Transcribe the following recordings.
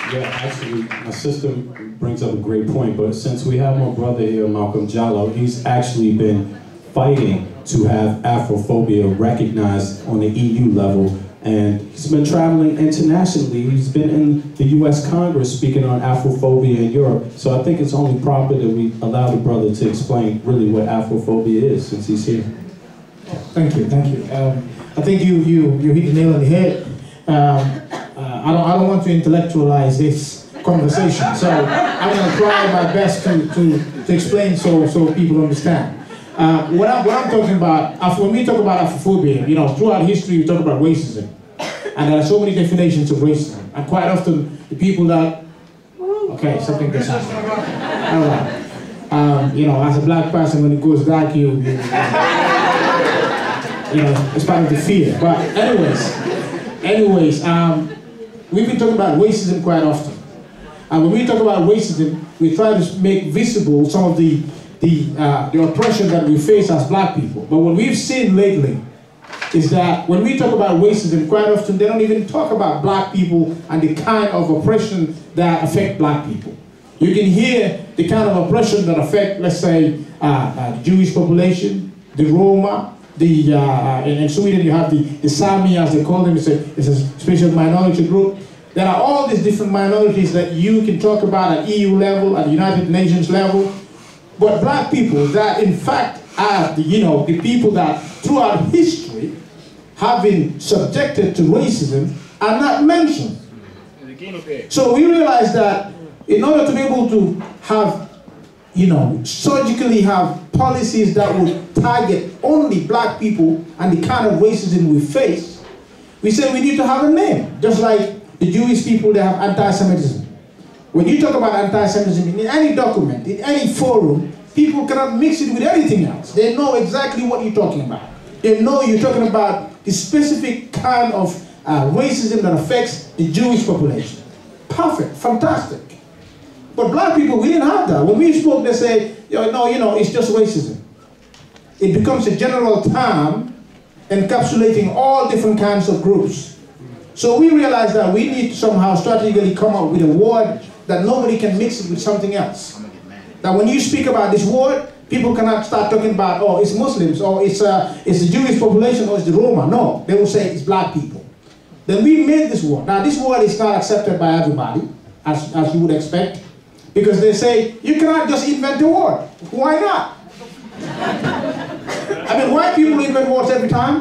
Yeah, actually, my sister brings up a great point, but since we have my brother here, Malcolm Jallo, he's actually been fighting to have afrophobia recognized on the EU level, and he's been traveling internationally. He's been in the US Congress speaking on afrophobia in Europe, so I think it's only proper that we allow the brother to explain really what afrophobia is since he's here. Thank you, thank you. I think you hit the nail on the head. I don't want to intellectualize this conversation, so I'm going to try my best to explain so people understand. What I'm talking about, when we talk about Afrophobia, you know, throughout history we talk about racism, and there are so many definitions of racism, and quite often the people that, okay, something just happened. All right. You know, as a black person, when it goes dark, you know, it's part of the fear. But anyways, we've been talking about racism quite often. And when we talk about racism, we try to make visible some of the oppression that we face as black people. But what we've seen lately is that when we talk about racism, quite often they don't even talk about black people and the kind of oppression that affect black people. You can hear the kind of oppression that affect, let's say, the Jewish population, the Roma, in Sweden you have the Sami, as they call them. It's a special minority group. There are all these different minorities that you can talk about at EU level, at the United Nations level. But black people that in fact are the people that throughout history have been subjected to racism are not mentioned. So we realize that in order to be able to have, surgically have policies that would target only black people and the kind of racism we face, we say we need to have a name. Just like the Jewish people, they have anti-Semitism. When you talk about anti-Semitism in any document, in any forum, people cannot mix it with anything else. They know exactly what you're talking about. They know you're talking about the specific kind of racism that affects the Jewish population. Perfect, fantastic. But black people, we didn't have that. When we spoke, they say, no, it's just racism. It becomes a general term encapsulating all different kinds of groups. So we realized that we need to somehow strategically come up with a word that nobody can mix it with something else. That when you speak about this word, people cannot start talking about, oh, it's Muslims, or it's the Jewish population, or it's the Roma. No, they will say it's black people. Then we made this word. Now this word is not accepted by everybody, as you would expect, because they say, you cannot just invent a word. Why not? I mean, white people invent words every time.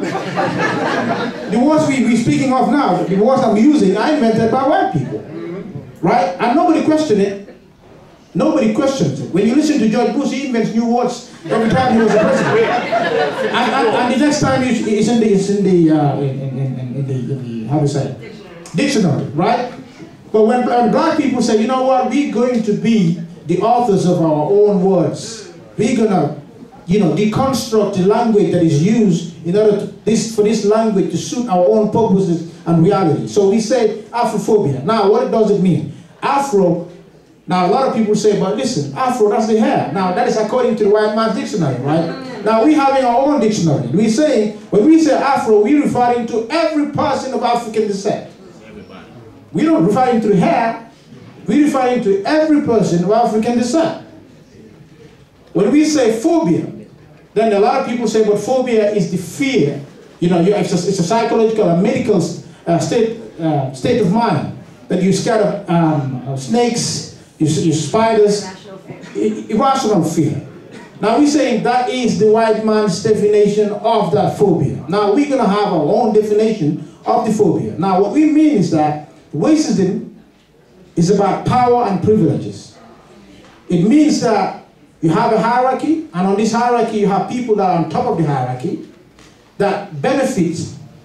The words we're speaking of now, the words I'm using, are invented by white people. Right? And nobody questioned it. Nobody questions it. When you listen to George Bush, he invents new words every time he was a president. And the next time it's in the how do you say it? Dictionary, right? But when black people say, you know what, we're going to be the authors of our own words. We're gonna, deconstruct the language that is used in order for this language to suit our own purposes and reality. So we say Afrophobia. Now, what does it mean? Afro. Now, a lot of people say, but listen, Afro, that's the hair. Now, that is according to the white man's dictionary, right? Now, we having our own dictionary. We say, when we say Afro, we're referring to every person of African descent. We don't referring to the hair. We're referring to every person of African descent. When we say phobia, then a lot of people say, but phobia is the fear. It's a psychological and medical state of mind that you're scared of snakes, you spiders, irrational fear. Now we're saying that is the white man's definition of that phobia. Now we're going to have our own definition of the phobia. Now what we mean is that racism is about power and privileges. It means that you have a hierarchy, and on this hierarchy you have people that are on top of the hierarchy that benefit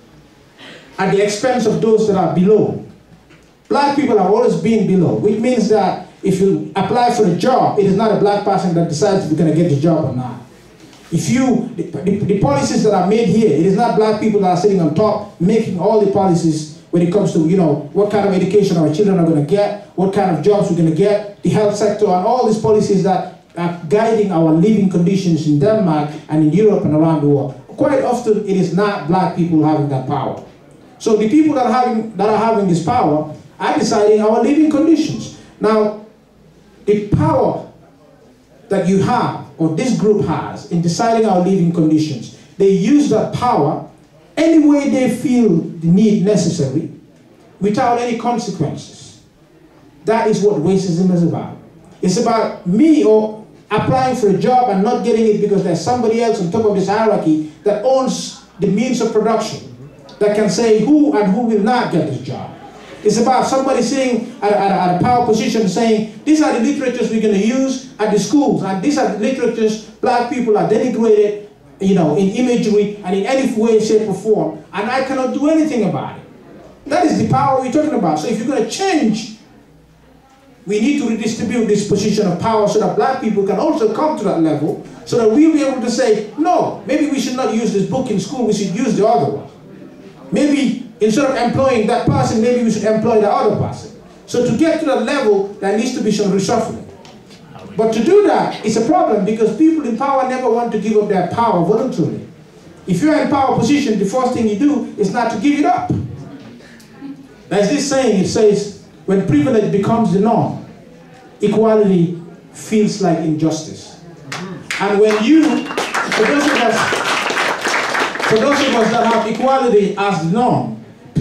at the expense of those that are below. Black people have always been below, which means that if you apply for a job, it is not a black person that decides if you're going to get the job or not. If the policies that are made here, it is not black people that are sitting on top making all the policies when it comes to, what kind of education our children are going to get, what kind of jobs we're going to get, the health sector, and all these policies that are guiding our living conditions in Denmark and in Europe and around the world. Quite often, it is not black people having that power. So the people that are having this power are deciding our living conditions. Now, the power that you have, or this group has, in deciding our living conditions, they use that power any way they feel the need necessary, without any consequences. That is what racism is about. It's about me or applying for a job and not getting it because there's somebody else on top of this hierarchy that owns the means of production, that can say who and who will not get this job. It's about somebody sitting at a power position saying, these are the literatures we're going to use at the schools, and these are the literatures black people are denigrated, you know, in imagery and in any way, shape, or form, and I cannot do anything about it. That is the power we're talking about. So if you're going to change, we need to redistribute this position of power so that black people can also come to that level, so that we'll be able to say, no, maybe we should not use this book in school, we should use the other one. Maybe instead of employing that person, maybe we should employ the other person. So to get to that level, there needs to be some reshuffling. But to do that, it's a problem because people in power never want to give up their power voluntarily. If you're in power position, the first thing you do is not to give it up. There's this saying, it says, when privilege becomes the norm, equality feels like injustice. And when you, for those of us that have equality as the norm,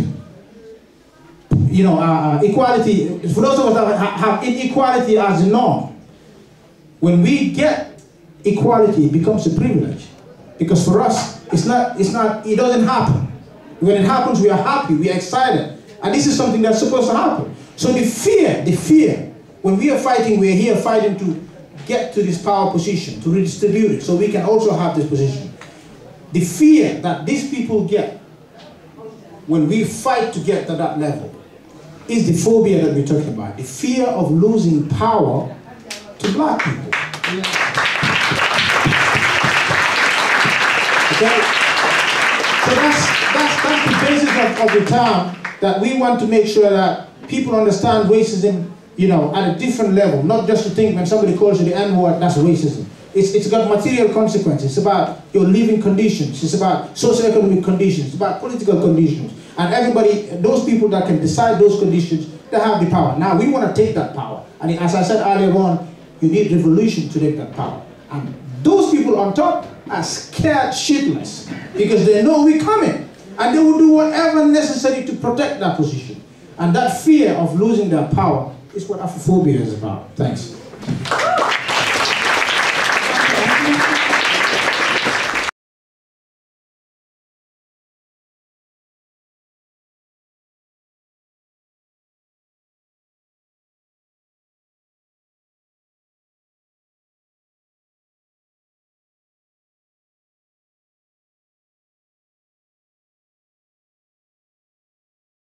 you know, equality, for those of us that have inequality as the norm, when we get equality, it becomes a privilege. Because for us, it doesn't happen. When it happens, we are happy, we are excited. And this is something that's supposed to happen. So the fear, when we are fighting, we are here fighting to get to this power position, to redistribute it, so we can also have this position. The fear that these people get when we fight to get to that level is the phobia that we're talking about. The fear of losing power to black people. Okay? So that's the basis of the term, that we want to make sure that people understand racism, you know, at a different level, not just to think when somebody calls you the N-word, that's racism. It's got material consequences. It's about your living conditions. It's about socioeconomic conditions. It's about political conditions. And everybody, those people that can decide those conditions, they have the power. Now, we want to take that power. And as I said earlier on, you need revolution to take that power. And those people on top are scared shitless because they know we're coming. And they will do whatever necessary to protect that position. And that fear of losing their power is what afrophobia is about. Thanks.